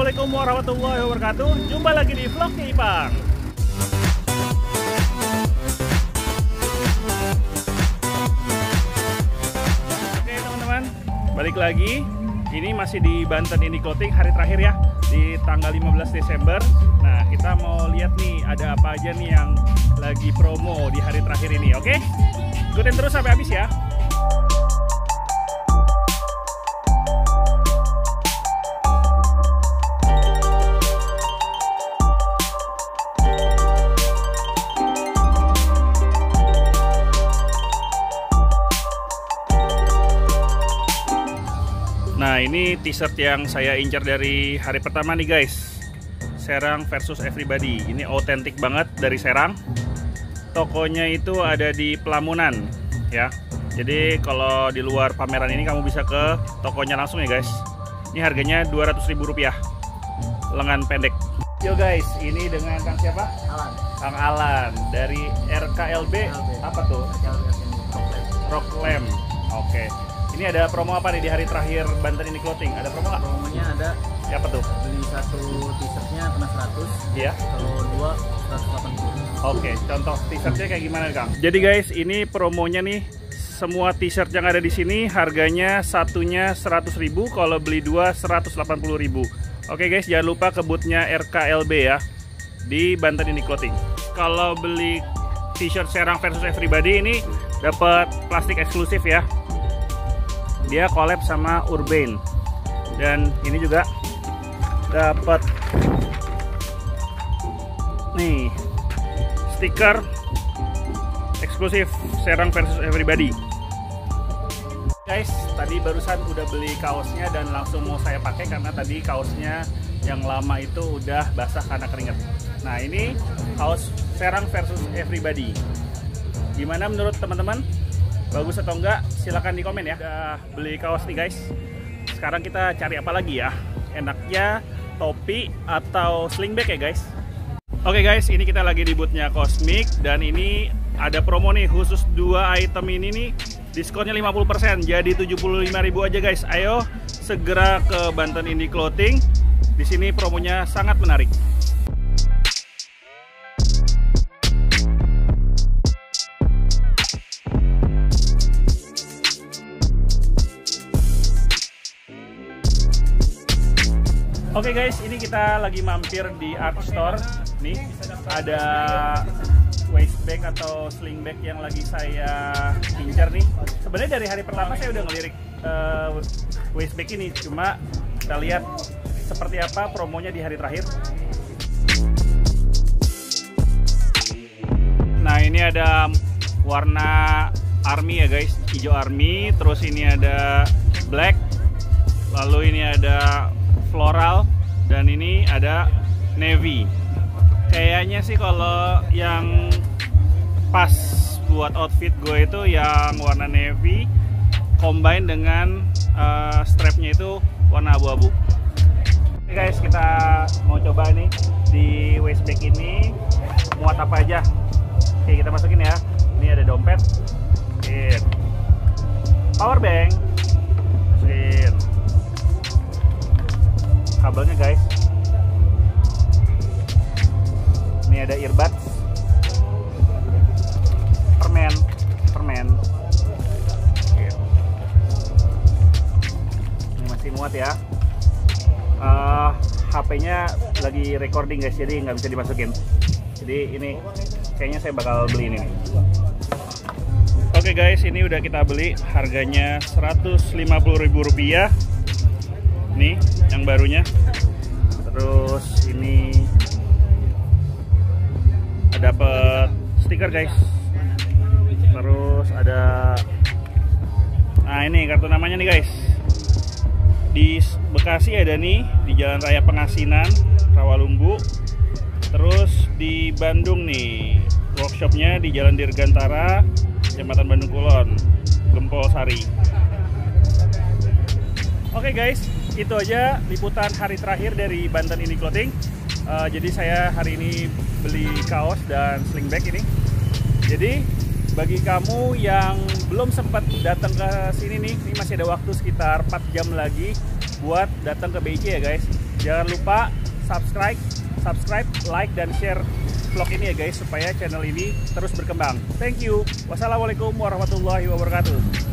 Assalamualaikum warahmatullahi wabarakatuh. Jumpa lagi di vlognya Ipang. Oke teman-teman, balik lagi. Ini masih di Banten Indie Clothing hari terakhir ya, di tanggal 15 Desember. Nah, kita mau lihat nih ada apa aja nih yang lagi promo di hari terakhir ini, oke? Ikutin terus sampai habis ya. Nah, ini t-shirt yang saya incar dari hari pertama nih guys. Serang versus Everybody. Ini autentik banget dari Serang. Tokonya itu ada di Pelamunan ya. Jadi kalau di luar pameran ini kamu bisa ke tokonya langsung ya guys. Ini harganya Rp200.000. Lengan pendek. Yo guys, ini dengan Kang siapa? Alan. Kang Alan dari RKLB. Apa tuh? Rocklam. Oke. Ini ada promo apa nih di hari terakhir Banten Indie Clothing? Ada promo nggak? Promonya ada. Apa tuh? Beli satu t-shirtnya kena 100. Iya. Kalau dua 180. Oke, contoh t-shirtnya kayak gimana Kang? Jadi guys, ini promonya nih. Semua t-shirt yang ada di sini harganya satunya 100.000, kalau beli dua 180.000. Oke guys, jangan lupa ke boothnya RKLB ya di Banten Indie Clothing. Kalau beli t-shirt Serang versus Everybody ini dapat plastik eksklusif ya. Dia collab sama Urban. Dan ini juga dapat nih stiker eksklusif Serang versus Everybody. Guys, tadi barusan udah beli kaosnya dan langsung mau saya pakai karena tadi kaosnya yang lama itu udah basah karena keringat. Nah, ini kaos Serang versus Everybody. Gimana menurut teman-teman? Bagus atau enggak? Silahkan di komen ya. Udah beli kaos nih guys. Sekarang kita cari apa lagi ya? Enaknya topi atau sling bag ya guys. Oke guys, ini kita lagi di boothnya Cosmic. Dan ini ada promo nih, khusus 2 item ini nih diskonnya 50%, jadi 75.000 aja guys. Ayo segera ke Banten Indie Clothing. Di sini promonya sangat menarik. Oke guys, ini kita lagi mampir di Art Store. Nih ada waist bag atau sling bag yang lagi saya incar nih. Sebenarnya dari hari pertama saya udah ngelirik waist bag ini, cuma kita lihat seperti apa promonya di hari terakhir. Nah, ini ada warna army ya guys, hijau army. Terus ini ada black, lalu ini ada floral, dan ini ada navy. Kayaknya sih kalau yang pas buat outfit gue itu yang warna navy combine dengan strapnya itu warna abu-abu. Oke guys, kita mau coba nih di waist bag ini muat apa aja. Oke, kita masukin ya. Ini ada dompet, power bank, kabelnya guys. Ini ada earbuds, permen. Ini masih muat ya. HP-nya lagi recording guys, jadi nggak bisa dimasukin. Jadi ini kayaknya saya bakal beli ini nih. Oke guys, ini udah kita beli, harganya Rp150.000. Nih yang barunya. Terus ini dapat stiker guys. Terus ada, nah ini kartu namanya nih guys. Di Bekasi ada nih, di Jalan Raya Pengasinan, Rawalumbu. Terus di Bandung nih, workshopnya di Jalan Dirgantara, Kecamatan Bandung Kulon, Gempol Sari. Oke guys, itu aja liputan hari terakhir dari Banten Indie Clothing. Jadi saya hari ini beli kaos dan sling bag ini. Jadi bagi kamu yang belum sempat datang ke sini nih, ini masih ada waktu sekitar 4 jam lagi buat datang ke BIC ya guys. Jangan lupa subscribe, like, dan share vlog ini ya guys, supaya channel ini terus berkembang. Thank you. Wassalamualaikum warahmatullahi wabarakatuh.